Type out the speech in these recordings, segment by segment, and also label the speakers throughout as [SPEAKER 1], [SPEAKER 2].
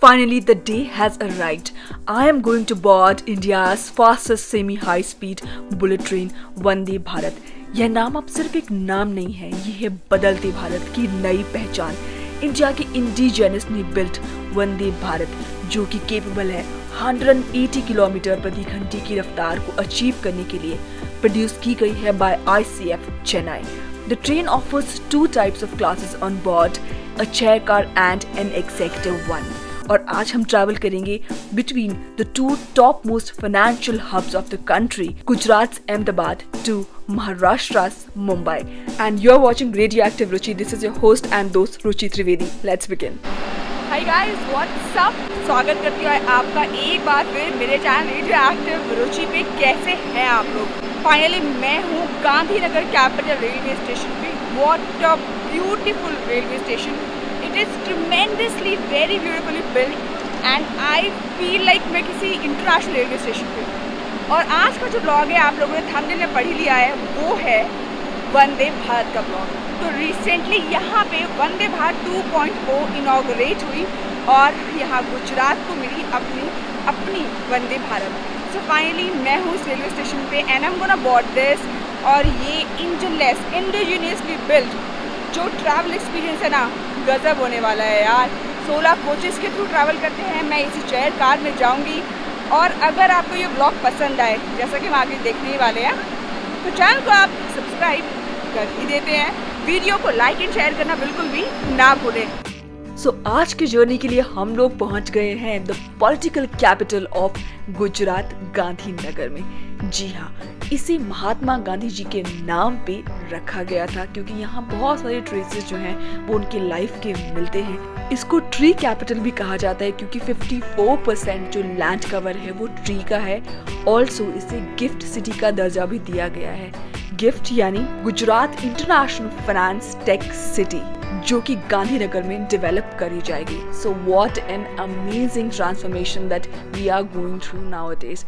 [SPEAKER 1] Finally, the day has arrived. I am going to board India's fastest semi-high-speed bullet train, Vande Bharat. यह नाम अब सिर्फ एक नाम नहीं है, ये है बदलते भारत की नई पहचान। इंडिया के इंडिजिनसली बिल्ट वंदे भारत, जो कि केपेबल है 180 किलोमीटर प्रति घंटे की रफ्तार को अचीव करने के लिए प्रोड्यूस की गई है by ICF Chennai. The train offers two types of classes on board, a chair car and an executive one. और आज हम ट्रैवल करेंगे between the two top most financial hubs of the country, Gujarat Ahmedabad to Maharashtra Mumbai. And you are watching radioactive Ruchi. This is your host and दोस्त Ruchi Trivedi. Let's begin.
[SPEAKER 2] Hi guys, what's up. स्वागत करती हूँ आपका एक बार फिर मेरे चैनल रेडियोएक्टिव रुचि पे। कैसे हैं आप लोग? फाइनली मैं हूँ गांधीनगर कैपिटल रेलवे स्टेशन पे। What a beautiful railway station. It is tremendously very beautifully built and I feel like मैं किसी इंटरनेशनल रेलवे स्टेशन पे। और आज का जो ब्लॉग है, आप लोगों ने थंबनेल में पढ़ ही लिया है, वो है वंदे भारत का ब्लॉग। तो रिसेंटली यहाँ पे वंदे भारत 2.0 इनॉग्रेट हुई और यहाँ गुजरात को मिली अपनी वंदे भारत। सो फाइनली मैं हूँ इस रेलवे स्टेशन पे and I am gonna board this. और ये इंजनलेस इंडिजिनियसली बिल्ट जो ट्रैवल एक्सपीरियंस है ना, गजब होने वाला है यार। 16 कोचेस के थ्रू ट्रैवल करते हैं। मैं इसी चेयर कार में जाऊंगी। और अगर आपको ये ब्लॉग पसंद आए, जैसा कि हम आगे देखने ही वाले हैं, तो चैनल को आप सब्सक्राइब कर ही देते हैं। वीडियो को लाइक एंड शेयर करना बिल्कुल भी ना भूलें।
[SPEAKER 1] सो आज की जर्नी के लिए हम लोग पहुंच गए हैं the political capital of Gujarat, Gandhinagar में। जी हाँ, इसे महात्मा गांधी जी के नाम पे रखा गया था क्योंकि यहाँ बहुत सारे ट्रेसेस जो हैं वो उनके लाइफ के मिलते हैं। इसको ट्री कैपिटल भी कहा जाता है क्योंकि 54% जो लैंड कवर है वो ट्री का है। ऑल्सो इसे गिफ्ट सिटी का दर्जा भी दिया गया है। गिफ्ट यानी Gujarat international finance tech city, जो कि गांधीनगर में डेवलप करी जाएगी। So what an amazing transformation that we are going through nowadays.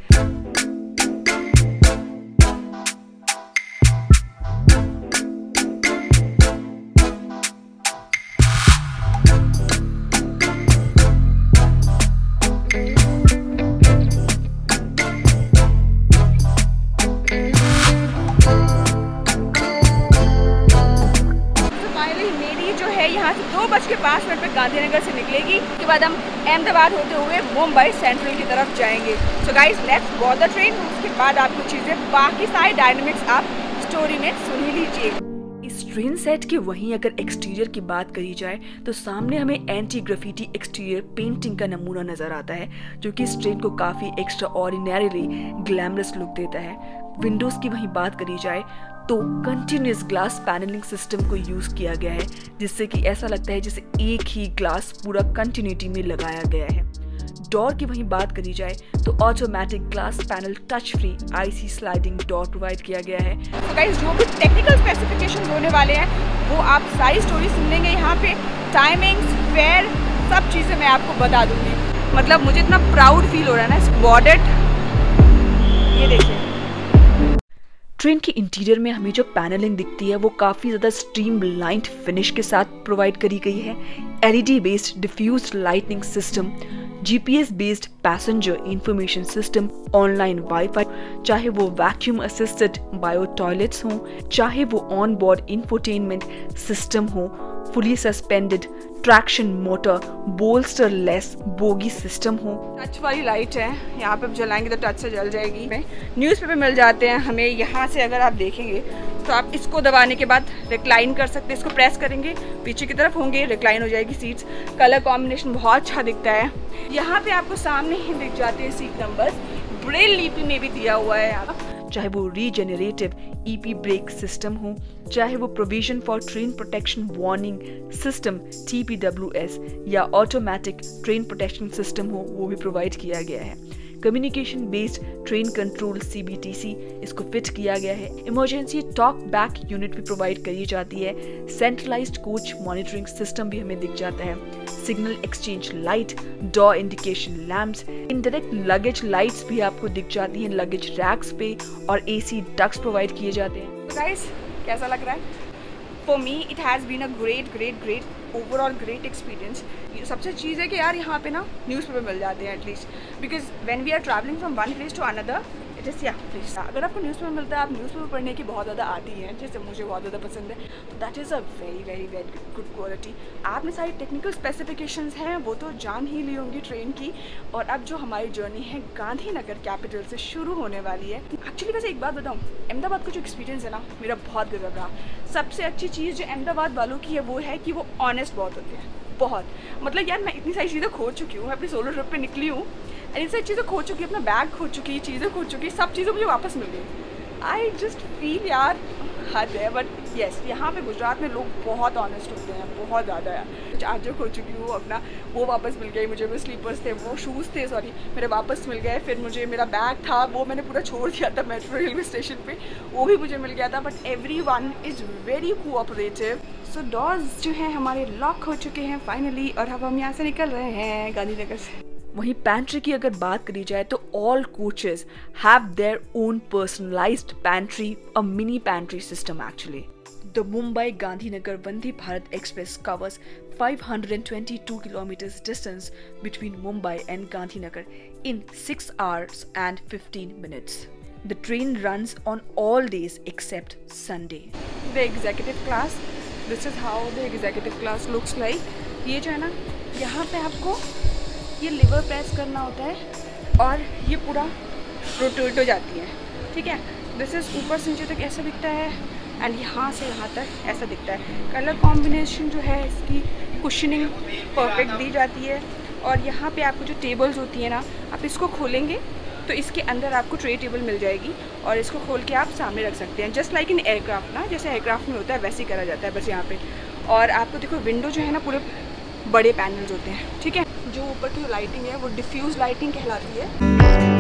[SPEAKER 2] यहाँ से 2:05 पे गांधीनगर से निकलेगी। उसके बाद हम अहमदाबाद होते हुए मुंबई सेंट्रल की तरफ जाएंगे। So guys, let's board the train. उसके बाद आपको चीज़ें, बाकी सारे डायनामिक्स आप स्टोरी में सुन ही लीजिए।
[SPEAKER 1] इस ट्रेन सेट के वहीं अगर एक्सटीरियर की बात करी जाए तो सामने हमें एंटी ग्राफिटी एक्सटीरियर पेंटिंग का नमूना नजर आता है, जो कि इस ट्रेन को काफी एक्स्ट्रा ऑर्डिनरीली ग्लैमरस लुक देता है। विंडोज की वहीं बात करी जाए तो कंटिन्यूस ग्लास पैनलिंग सिस्टम को यूज किया गया है, जिससे कि ऐसा लगता है जैसे एक ही ग्लास पूरा कंटिन्यूटी में लगाया गया है। डोर की वहीं बात करी जाए तो automatic glass panel touch free IC sliding door provide किया गया है।
[SPEAKER 2] तो गाइस, जो भी टेक्निकल स्पेसिफिकेशन होने वाले हैं वो आप सारी स्टोरी सुन लेंगे यहाँ पे। टाइमिंग्स, फेयर, सब चीज़ें मैं आपको बता दूंगी। मतलब मुझे इतना प्राउड फील हो रहा है ना। बॉर्डेट ये देखिए।
[SPEAKER 1] ट्रेन के इंटीरियर में हमें जो पैनलिंग दिखती है वो काफ़ी ज़्यादा स्ट्रीमलाइन्ड फिनिश के साथ प्रोवाइड करी गई है। LED based diffused lightning system, GPS based passenger information system, online wifi, चाहे वो वैक्यूम असिस्टेड बायो टॉयलेट्स हों, चाहे वो ऑन बोर्ड इंफोटेनमेंट सिस्टम हो, fully suspended traction motor, bolster less bogie system हो।
[SPEAKER 2] टच वाली लाइट है, यहाँ पे जलाएंगे तो टच से जल जाएगी। न्यूज़पेपर मिल जाते हैं हमें यहाँ से। अगर आप देखेंगे तो आप इसको दबाने के बाद रिक्लाइन कर सकते हैं। इसको प्रेस करेंगे, पीछे की तरफ होंगे, रिक्लाइन हो जाएगी सीट्स। कलर कॉम्बिनेशन बहुत अच्छा दिखता है। यहाँ पे आपको सामने ही दिख जाते हैं सीट नंबर। ब्रेल लिपि में भी दिया हुआ है यहाँ।
[SPEAKER 1] चाहे वो रीजेनरेटिव EP ब्रेक सिस्टम हो, चाहे वो provision for train protection warning system TPWS या ऑटोमेटिक ट्रेन प्रोटेक्शन सिस्टम हो, वो भी प्रोवाइड किया गया है। Communication based train control CBTC इसको फिट किया गया है। इमरजेंसी टॉक बैक यूनिट भी प्रोवाइड करी जाती है। सेंट्रलाइज्ड कोच मॉनिटरिंग सिस्टम भी हमें दिख जाता है। Signal exchange light, door indication lamps, indirect luggage lights भी आपको दिख जाती हैं लगेज रैक्स पे, और AC डक्ट्स प्रोवाइड किए जाते हैं।
[SPEAKER 2] तो गाइस, कैसा लग रहा है? For me it has been a great overall great experience. सबसे चीज़ है कि यार यहाँ पे ना न्यूज़पेपर मिल जाते हैं at least, because when we are travelling from one place to another it is please. अगर आपको न्यूज़पेपर मिलता है, आप न्यूज़पेपर पढ़ने की बहुत ज़्यादा आती है, जैसे मुझे बहुत ज़्यादा पसंद है, तो that is a very very very good quality. आपने सारी टेक्निकल स्पेसिफिकेशंस हैं वो तो जान ही ली होंगी ट्रेन की। और अब जो हमारी जर्नी है गांधीनगर कैपिटल से शुरू होने वाली है। एक्चुअली वैसे एक बात बताऊँ, अहमदाबाद का जो एक्सपीरियंस है ना मेरा बहुत गजब रहा। सबसे अच्छी चीज़ जो अहमदाबाद वालों की है वो है कि वो ऑनेस्ट बहुत होते हैं, बहुत। मतलब यार मैं इतनी सारी चीज़ें खो चुकी हूँ, मैं अपनी सोलो ट्रिप पे निकली हूँ, इतनी सारी चीज़ें खो चुकी, अपना बैग खो चुकी, चीज़ें खो चुकी, सब चीज़ें मुझे वापस मिल गई। आई जस्ट फील यार हद है। बट येस, यहाँ पे गुजरात में लोग बहुत ऑनेस्ट होते हैं, बहुत ज़्यादा यार। चार्जर खो चुकी हूँ अपना, वो वापस मिल गई मुझे। वो स्लीपर्स थे, वो शूज़ थे सॉरी, मेरे वापस मिल गए। फिर मुझे मेरा बैग था वो मैंने पूरा छोड़ दिया था मेट्रो रेलवे स्टेशन पे, वो भी मुझे मिल गया था। But everyone is very cooperative. So doors जो हैं हमारे लॉक हो चुके हैं फाइनली, और अब हम यहाँ से निकल रहे हैं गांधीनगर से।
[SPEAKER 1] वहीं पैंट्री की अगर बात करी जाए तो all coaches have their own personalised pantry, a mini pantry system actually. The Mumbai Gandhinagar Vande Bharat Express covers 522 kilometers distance between Mumbai and Gandhinagar in 6 hours and 15 minutes. The train runs on all days except Sunday.
[SPEAKER 2] The executive class, this is how the executive class looks like. ये जो है ना, यहाँ पे आपको ये liver press करना होता है और ये पूरा रोटेट हो जाती है, ठीक है। दिस इज़ ऊपर से नीचे तक ऐसा दिखता है एंड यहाँ से यहाँ तक ऐसा दिखता है। कलर कॉम्बिनेशन जो है इसकी कुशनिंग परफेक्ट दी जाती है। और यहाँ पे आपको जो टेबल्स होती है ना, आप इसको खोलेंगे तो इसके अंदर आपको ट्रे टेबल मिल जाएगी और इसको खोल के आप सामने रख सकते हैं, जस्ट लाइक इन एयरक्राफ्ट ना, जैसे एयरक्राफ्ट में होता है वैसे ही करा जाता है बस यहाँ पे। और आपको देखो विंडो जो है ना पूरे बड़े पैनल्स होते हैं, ठीक है। जो ऊपर की लाइटिंग है वो डिफ्यूज लाइटिंग कहलाती है।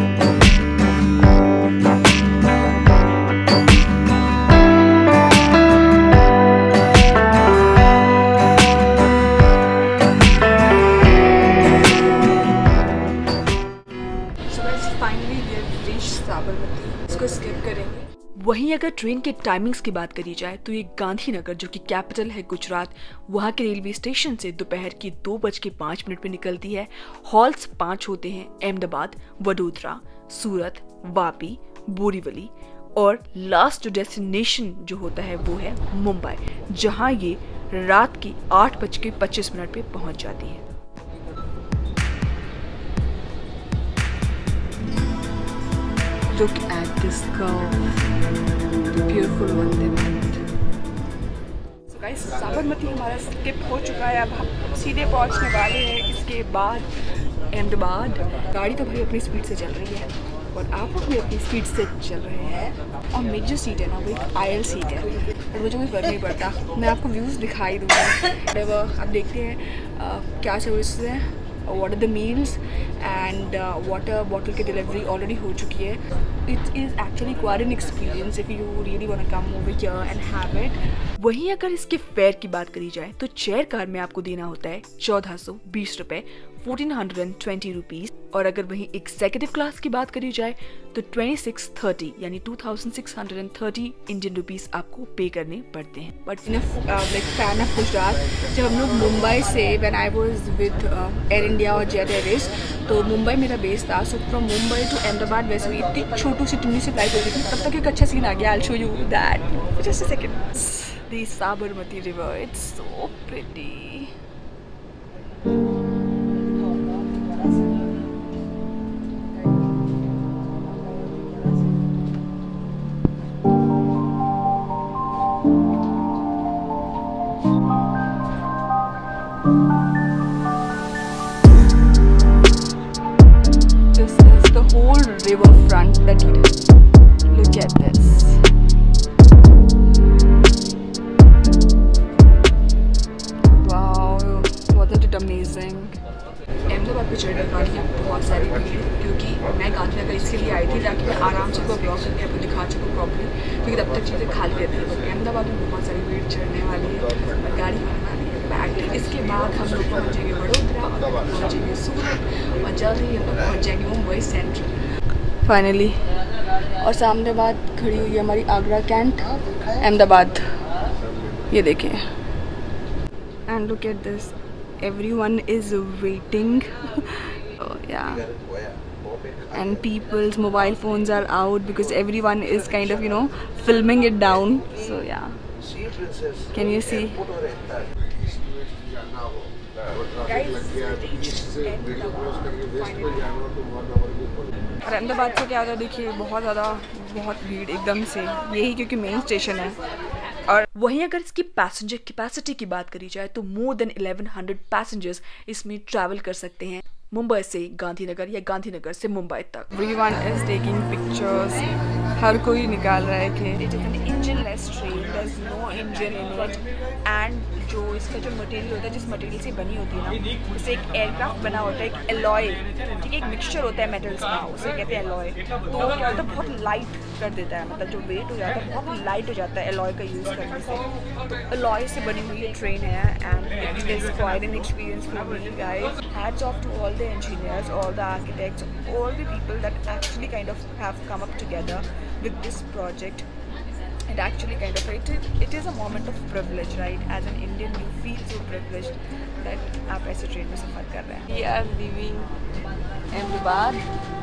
[SPEAKER 1] वहीं अगर ट्रेन के टाइमिंग्स की बात करी जाए तो ये गांधीनगर जो कि कैपिटल है गुजरात, वहाँ के रेलवे स्टेशन से दोपहर की 2:05 पे निकलती है। हॉल्स 5 होते हैं, अहमदाबाद, वडोदरा, सूरत, वापी, बोरीवली, और लास्ट जो डेस्टिनेशन जो होता है वो है मुंबई, जहाँ ये रात की 8:25 पे पहुँच जाती है। Look at this curve, the beautiful Vande Bharat.
[SPEAKER 2] So guys, Sabarmati हमारा स्किप हो चुका है, अब हम सीधे पहुंचने वाले हैं इसके बाद अहमदाबाद। गाड़ी तो भाई अपनी स्पीड से चल रही है और आप लोग भी अपनी स्पीड से चल रहे हैं। और मेरी जो सीट है ना वो एक आयल सीट है और मुझे कोई फर्क नहीं पड़ता, मैं आपको व्यूज़ दिखाई दूँगा। आप देखते हैं क्या सर्विस है, what are the meals and water bottle की डिलीवरी ऑलरेडी हो चुकी है। It is actually quite an experience if you really want to come over here and have it.
[SPEAKER 1] वहीं अगर इसके फेयर की बात करी जाए तो चेयर कार में आपको देना होता है 1420 रुपए, 1420 रुपीज। और अगर वहीं एग्जीक्यूटिव क्लास की बात करी जाए तो 2630 यानी 2630 इंडियन रुपीज आपको पे करने पड़ते हैं।
[SPEAKER 2] But in like fan of Gujarat, जब हम लोग मुंबई से when I was with Air India और जेट एयरवेज, तो मुंबई मेरा बेस था। So from Mumbai to Ahmedabad वैसे भी इतनी छोटू सी टुन्नी सी फ्लाइट होती थी, तब तक एक अच्छा सीन आ गया। I will show you that just a second.
[SPEAKER 1] The Sabarmati river, it's so pretty.
[SPEAKER 2] Riverfront that you did. Look at this. Wow, wasn't it amazing? Ahmedabad पे चढ़ने वाली है बहुत सारी भीड़, क्योंकि मैं गांधीनगर इसके लिए आई थी ताकि मैं आराम से कोई ब्लॉग करके आपको दिखा सकूँ प्रॉपर्ली, क्योंकि तब तक चीज़ें खाली रहती है। बट अहमदाबाद में बहुत सारी भीड़ चढ़ने वाली है और गाड़ी होने वाली है पैक्ड। इसके बाद हम लोग पहुँचेंगे वडोदरा और पहुँचेंगे सूरत और जल्द ही हम लोग पहुँच जाएंगे मुंबई सेंट्रल फाइनली। और सामने बाद खड़ी हुई है हमारी आगरा कैंट अहमदाबाद, ये देखें। And look at this, everyone is waiting. Oh yeah, and people's mobile phones are out because everyone is kind of, you know, filming it down. So yeah, can you see? और अहमदाबाद से क्या होता है, देखिए बहुत भीड़ एकदम से, यही क्योंकि मेन स्टेशन है।
[SPEAKER 1] और वहीं अगर इसकी पैसेंजर कैपेसिटी की बात करी जाए तो मोर देन 1100 पैसेंजर्स इसमें ट्रैवल कर सकते हैं मुंबई से गांधीनगर या गांधीनगर से मुंबई तक।
[SPEAKER 2] Everyone is taking pictures, हर कोई निकाल रहा है कि it is an engineless train, there's no engine in it, and जो इसका जो मटेरियल होता है, जिस मटेरियल से बनी होती है ना, जैसे एक एयरक्राफ्ट बना होता है, एक एलॉय, ठीक है, एक मिक्सचर होता है मेटल्स का, उसे कहते हैं एलॉय। तो क्या होता है, बहुत लाइट कर देता है, मतलब जो वेट हो जाता है बहुत लाइट हो जाता है एलॉय का यूज़ करने से। तो एलॉय से बनी हुई ये ट्रेन है, and it is quite an experience for me guys. Hats off to all the engineers, all the architects, all the people that actually kind of have come up together with this project. And actually kind of it is a moment of privilege, right? As an Indian, you feel so privileged that आप ऐसे train में सफ़र कर रहे हैं। We are leaving Ahmedabad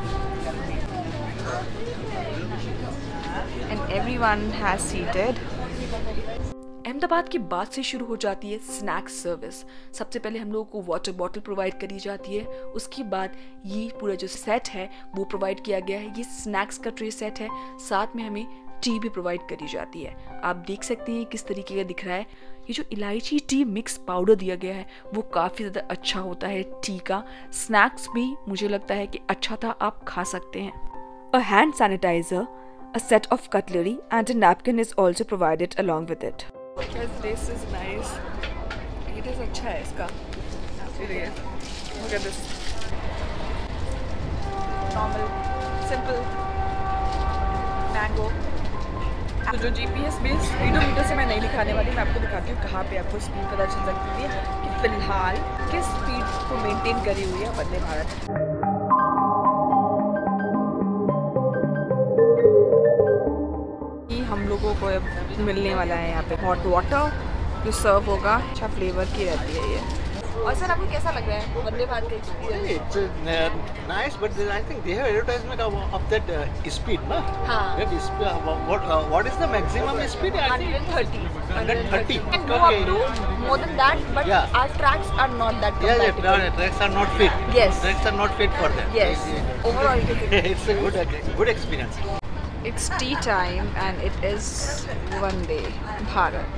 [SPEAKER 2] and everyone has seated.
[SPEAKER 1] Ahmedabad की बात से शुरू हो जाती है स्नैक्स सर्विस। सबसे पहले हम लोगों को वाटर बॉटल प्रोवाइड करी जाती है, उसके बाद ये पूरा जो सेट है वो प्रोवाइड किया गया है। ये स्नैक्स का ट्रे सेट है, साथ में हमें टी भी प्रोवाइड करी जाती है। आप देख सकते हैं किस तरीके का दिख रहा है। ये जो इलायची टी मिक्स पाउडर दिया गया है वो काफ़ी ज़्यादा अच्छा होता है टी का। स्नैक्स भी मुझे लगता है कि अच्छा था, आप खा सकते हैं। A hand sanitiser, a set of cutlery and a napkin is also provided along with it.
[SPEAKER 2] This is nice. It is अच्छा है इसका। Look at this. Normal, simple mango. तो जो GPS बेस्ड स्पीडोमीटर से मैं नहीं दिखाने वाली, मैं आपको दिखाती हूँ कहाँ पे आपको स्पीड पता चल सकती है कि फिलहाल किस स्पीड को मेंटेन करी हुई है वंदे भारत। हम लोगों को अब मिलने वाला है यहाँ पे हॉट वाटर जो सर्व होगा, अच्छा फ्लेवर की रहती है ये। और सर आपको कैसा लग रहा है वंदे भारत का experience?
[SPEAKER 3] It's nice, but I think they have advertisement of that speed, na?
[SPEAKER 2] हाँ।
[SPEAKER 3] What is the maximum speed? I think
[SPEAKER 2] 130.
[SPEAKER 3] 130.
[SPEAKER 2] Can go up to more than that, but
[SPEAKER 3] Yeah.
[SPEAKER 2] our tracks are not that
[SPEAKER 3] Yeah,
[SPEAKER 2] compatible.
[SPEAKER 3] tracks are not fit.
[SPEAKER 2] Yes.
[SPEAKER 3] Tracks are not fit for that.
[SPEAKER 2] Yes. Overall,
[SPEAKER 3] It's a good experience.
[SPEAKER 2] it's tea time and it is Vande Bharat.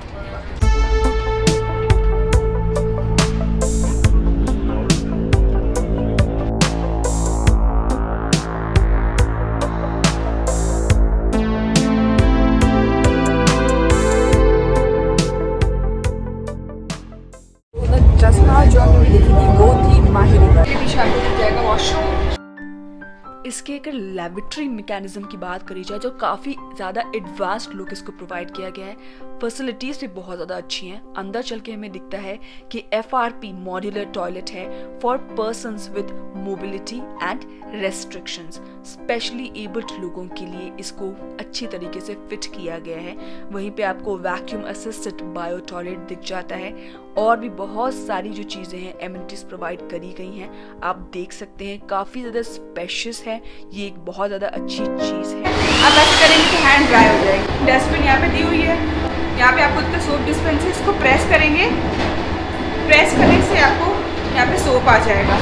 [SPEAKER 2] चश्मा जो हम देखेंगे वो थी माहिर पीछे आपको मिल जाएगा वॉशरूम।
[SPEAKER 1] इसके अगर लेबोरेटरी मैकेनिज्म की बात करी जाए तो काफ़ी ज़्यादा एडवांस्ड लुक इसको प्रोवाइड किया गया है। फैसिलिटीज़ भी बहुत ज़्यादा अच्छी हैं। अंदर चल के हमें दिखता है कि FRP मॉड्यूलर टॉयलेट है for persons with mobility and restrictions. Specially abled लोगों के लिए इसको अच्छी तरीके से फिट किया गया है। वहीं पे आपको वैक्यूम असिस्टेड बायो टॉयलेट दिख जाता है और भी बहुत सारी जो चीज़ें हैं एमिनिटीज़ प्रोवाइड करी गई हैं। आप देख सकते हैं काफ़ी ज़्यादा स्पेशियस है, ये एक बहुत ज़्यादा अच्छी चीज़ है।
[SPEAKER 2] अब ऐसे करेंगे तो हैंड ड्राई हो जाएगी। डस्टबिन यहाँ पे दी हुई है, यहाँ पे आपको इसका सोप डिस्पेंस है, इसको प्रेस करेंगे, प्रेस करने से आपको यहाँ पे सोप आ जाएगा।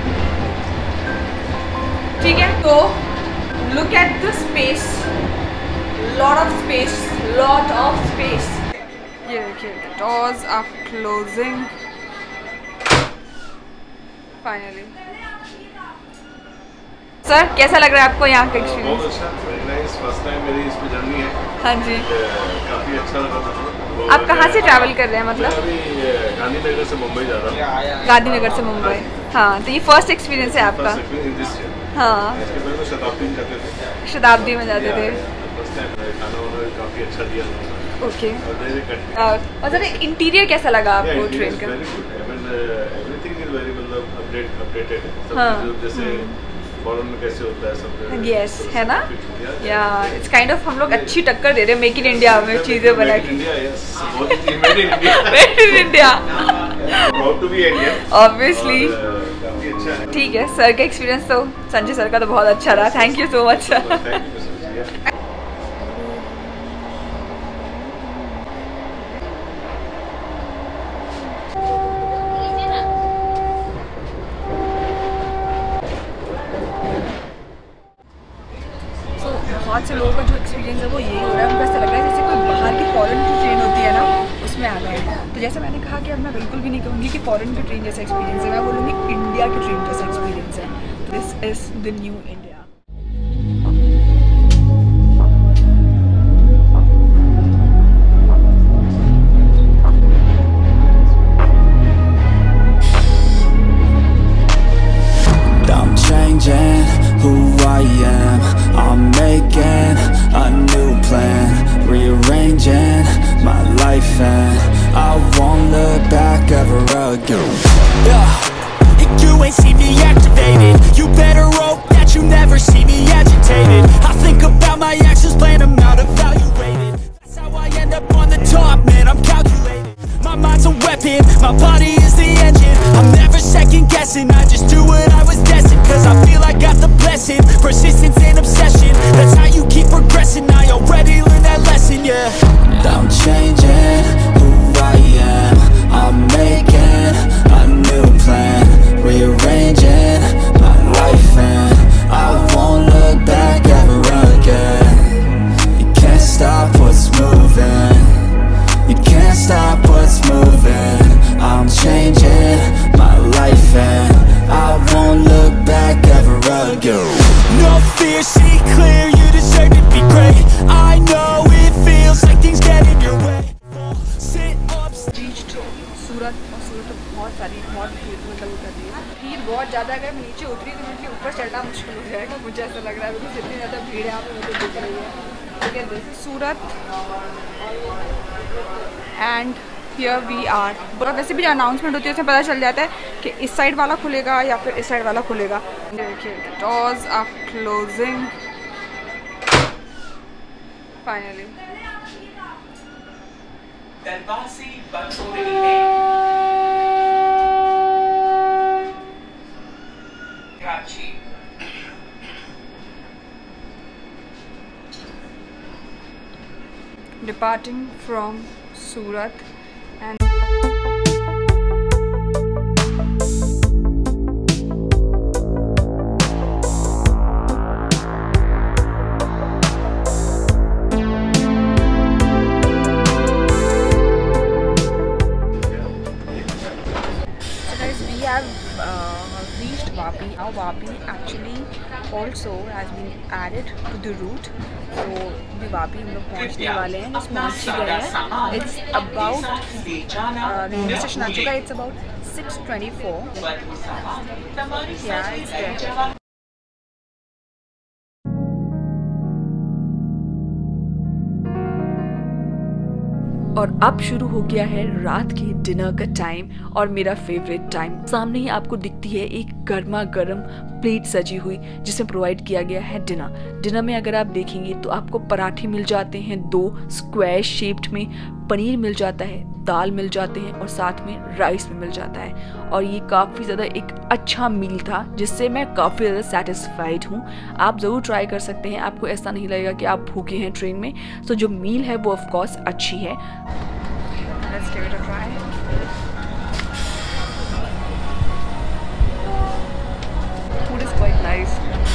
[SPEAKER 2] ठीक है, तो look at the space, lot of space, lot of space. ये देखिए doors are closing finally. Sir कैसा लग रहा है आपको यहाँ का एक्सपीरियंस?
[SPEAKER 4] बहुत अच्छा, वेरी नाइस। फर्स्ट टाइम मेरी इस पे जर्नी है।
[SPEAKER 2] हाँ जी।
[SPEAKER 4] काफ़ी अच्छा लगा था।
[SPEAKER 2] आप कहाँ से ट्रैवल कर रहे हैं मतलब?
[SPEAKER 4] मैं अभी गांधीनगर से मुंबई जा रहा हूँ।
[SPEAKER 2] गांधीनगर से मुंबई। हाँ, तो ये फर्स्ट एक्सपीरियंस है आपका? हाँ,
[SPEAKER 4] इसके पहले तो शताब्दी में जाते थे।
[SPEAKER 2] शताब्दी में जाते थे।
[SPEAKER 4] फर्स्ट टाइम खाना उन्होंने काफ़ी अच्छा दिया।
[SPEAKER 2] ओके। और सर इंटीरियर कैसा लगा आपको ट्रेन का?
[SPEAKER 4] एवरीथिंग इज वेरी मतलब अपडेटेड है।
[SPEAKER 2] हाँ।
[SPEAKER 4] जैसे फॉरेन में कैसे होता है सब।
[SPEAKER 2] यस, है ना? या इट्स काइंड ऑफ हम लोग अच्छी टक्कर दे रहे हैं मेक इन इंडिया में चीज़ें बना के।
[SPEAKER 4] मेड इन इंडिया, यस, बहुत made in India.
[SPEAKER 2] Made in India.
[SPEAKER 4] Proud to be Indian.
[SPEAKER 2] Obviously.
[SPEAKER 4] काफी अच्छा है.
[SPEAKER 2] ठीक है, सर का एक्सपीरियंस तो संजय सर का तो बहुत अच्छा रहा. Thank you so much sir.
[SPEAKER 4] Thank you so much.
[SPEAKER 2] बहुत से लोगों का जो एक्सपीरियंस है वो यही हो रहा है. उनको ऐसा लग रहा है जैसे कोई बाहर की फॉरेन की ट्रेन होती है ना, उसमें आ गए. तो जैसे मैंने कहा कि अब मैं बिल्कुल भी नहीं कहूँगी कि फॉरेन की ट्रेन जैसा एक्सपीरियंस है, मैं बोलूँगी इंडिया की ट्रेन जैसा एक्सपीरियंस है. This is the new India.
[SPEAKER 5] Who I am, I'm making a new plan, rearranging my life and I won't look back ever again. If you ain't see me activated, you better hope that you never see me agitated. I think about my actions, plan them out, evaluated. That's how I end up on the top, man, I'm calculated. My mind's a weapon, my body is the engine. I'm never second guessing, I just do what I was destined. Cause I feel I got the blessing, persistence and obsession. That's how you keep progressing, I already learned that lesson, yeah. I'm changing who I am, I'm making a new plan, rearranging my life and I won't look back ever again. You can't stop what's moving, you can't stop what's moving. I'm changing my life and I won't look back ever again. No fear, see clear, you deserve to be great. I know it feels like things get in your way. Sit up.
[SPEAKER 2] Reached Surat, और सूरत बहुत भीड़ मतलब उतर रही है. भीड़ बहुत ज़्यादा. अगर मैं नीचे उतरी तो मुझे ऊपर चढ़ना मुश्किल हो जाएगा. मुझे ऐसा लग रहा है बिकॉज इतनी ज़्यादा भीड़ यहाँ पे मुझे दिख रही है. ठीक है, this is Surat and here we are. वैसे भी जो अनाउंसमेंट होती है उसमें पता चल जाता है कि इस साइड वाला खुलेगा या फिर इस साइड वाला खुलेगा. देखिए, डोर्स आर क्लोजिंग फाइनली.
[SPEAKER 6] दरवाजे बंद हो रहे हैं. Karachi.
[SPEAKER 2] Departing from Surat and reached Vapi. Now Vapi actually also has been added to the route. So अभी वापी हम लोग पहुँचने वाले हैं. जस्ट पहुँच ही गए हैं. इट्स अबाउट रेलवे स्टेशन आ चुका है. It's about 6:24. Yeah, it's there.
[SPEAKER 1] और अब शुरू हो गया है रात के डिनर का टाइम और मेरा फेवरेट टाइम. सामने ही आपको दिखती है एक गर्मा गर्म प्लेट सजी हुई जिसमें प्रोवाइड किया गया है डिनर. डिनर में अगर आप देखेंगे तो आपको पराठे मिल जाते हैं 2 स्क्वायर शेप्ड में, पनीर मिल जाता है, दाल मिल जाते हैं और साथ में राइस भी मिल जाता है. और ये काफ़ी ज़्यादा एक अच्छा मील था जिससे मैं काफ़ी ज़्यादा सेटिस्फाइड हूँ. आप ज़रूर ट्राई कर सकते हैं, आपको ऐसा नहीं लगेगा कि आप भूखे हैं ट्रेन में. तो जो मील है वो ऑफकोर्स अच्छी है.
[SPEAKER 2] Let's give it a try. Food is quite nice.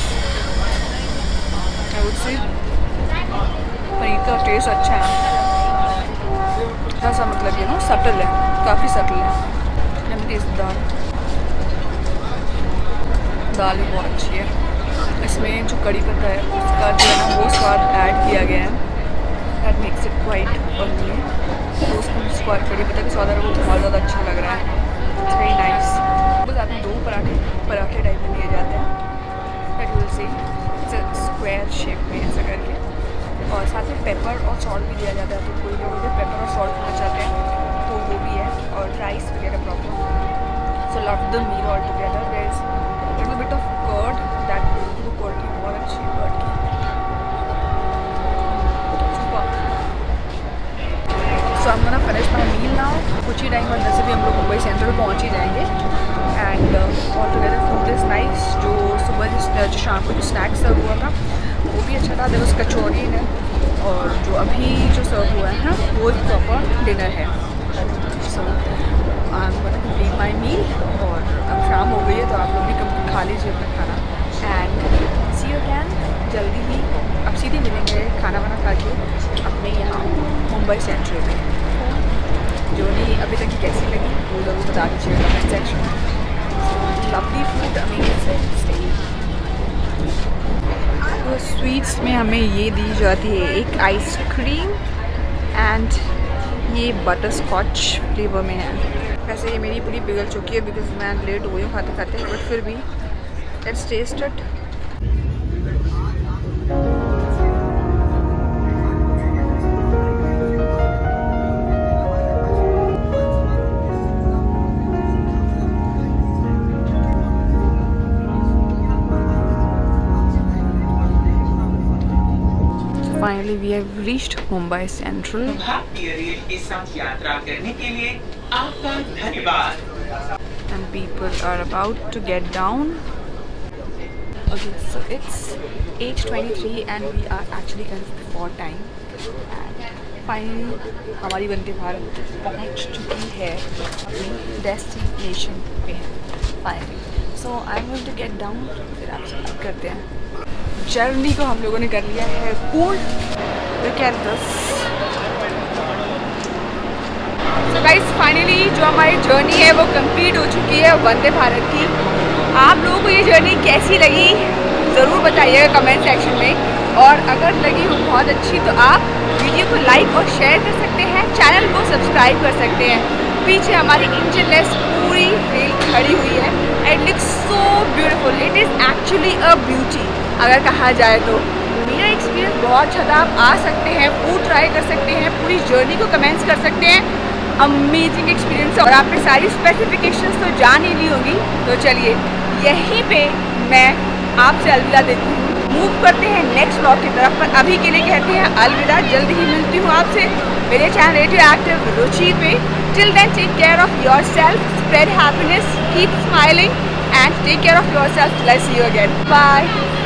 [SPEAKER 2] I would say paneer का टेस्ट अच्छा है. ऐसा मतलब ये ना सटल है, काफ़ी सटल है. Let me taste दाल. दाल भी बहुत अच्छी है. इसमें जो कड़ी पत्ता है उसका जो है ना वो स्वाद ऐड किया गया है. That makes it quite yummy. तो उसको स्वाद कड़ी पत्ता का स्वाद है वो बहुत ज़्यादा अच्छा लग रहा है. It's very nice. बस आपने 2 पराठे टाइप में दिए जाते हैं. That you will see. It's a square shape में ऐसा करके. और साथ में पेपर और सॉल्ट भी दिया जाता है. तो कोई लोग अगर पेपर और सॉल्ट खाना चाहते हैं तो वो भी है. और राइस वगैरह proper. So love the meal all together. There is a little bit of curd. That वो curd की बहुत अच्छी curd की. So I'm gonna finish my meal now. कुछ ही टाइम बाद वैसे भी हम लोग मुंबई सेंट्रल सेंटर पे पहुँच ही जाएंगे। And all together food is nice. जो सुबह जो शाम को जो स्नैक्स सर्व हुआ था वो भी अच्छा था। देखो कचौरी है और जो अभी जो सर्व हुआ है ना वो एक प्रॉपर डिनर है। So I am going to leave my meal. और अब शाम हो गई है तो आप लोग भी खा लीजिए अपना खाना। एंड सी यू अगेन जल्दी ही। अब सीधे मिलेंगे खाना वाना खा के अपने यहाँ मुंबई सेंट्रल में। जर्नी अभी तक की कैसी लगी वो ज़रूर बता दीजिए कमेंट सेक्शन में। Lovely food amazing. तो स्वीट्स में हमें ये दी जाती है एक आइसक्रीम एंड ये बटर स्कॉच फ्लेवर में है। वैसे ये मेरी पूरी पिघल चुकी है बिकॉज मैं लेट हो गई हूँ खाते खाते, बट फिर भी let's taste it. Finally, we have reached Mumbai Central.
[SPEAKER 6] भारतीय रेल के साथ यात्रा करने के लिए आपका धन्यवाद।
[SPEAKER 2] And people are about to get down. Okay, so it's 8:23 and we are actually kind of before time. And finally, हमारी वंदे भारत पहुंच चुकी है अपनी डेस्टिनेशन पे है finally. So I'm going to get down. फिर आपसे बात करते हैं। जर्नी को हम लोगों ने कर लिया है पूर्ण। Look at this. So guys, finally जो हमारी जर्नी है वो कंप्लीट हो चुकी है वंदे भारत की। आप लोगों को ये जर्नी कैसी लगी ज़रूर बताइएगा कमेंट सेक्शन में। और अगर लगी हो बहुत अच्छी तो आप वीडियो को लाइक और शेयर कर सकते हैं, चैनल को सब्सक्राइब कर सकते हैं। पीछे हमारी इंजनलेस पूरी रेल खड़ी हुई है। It looks so beautiful. It is actually a beauty अगर कहा जाए तो। मेरा एक्सपीरियंस बहुत अच्छा था। आप आ सकते हैं, फूड ट्राई कर सकते हैं, पूरी जर्नी को कमेंट्स कर सकते हैं। Amazing experience. और आपने सारी स्पेसिफिकेशंस तो जान ही ली होगी। तो चलिए यहीं पे मैं आपसे अलविदा देती हूँ। मूव करते हैं नेक्स्ट व्लॉग की तरफ, पर अभी के लिए कहते हैं अलविदा। जल्दी ही मिलती हूँ आपसे मेरे चैनल रेडियो एक्टिव रुचि पे। Till then take care of your self, spread happiness, keep smiling and take care of your self. Let's see you again. Bye.